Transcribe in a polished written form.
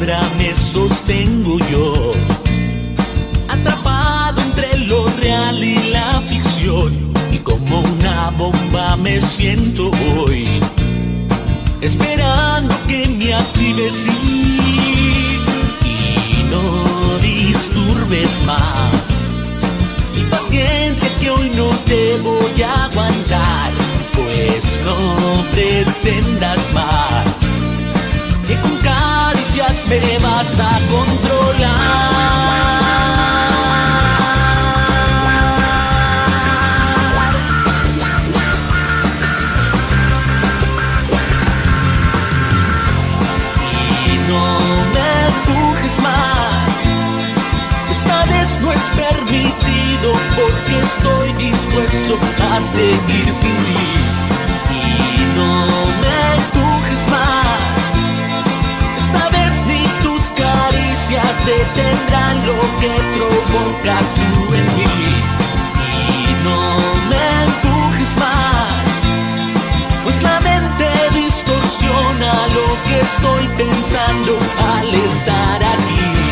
palabra me sostengo yo, atrapado entre lo real y la ficción, y como una bomba me siento hoy, esperando que me actives y no disturbes más mi paciencia, que hoy no te voy a aguantar. Pues no pretendas más que con caricias me vas a controlar. Y no me empujes más, esta vez no es permitido, porque estoy dispuesto a seguir sin ti. Y no me empujes más, esta vez ni tus caricias detendrán lo que provocas tú en mí. Y no me empujes más, pues la mente distorsiona lo que estoy pensando al estar aquí.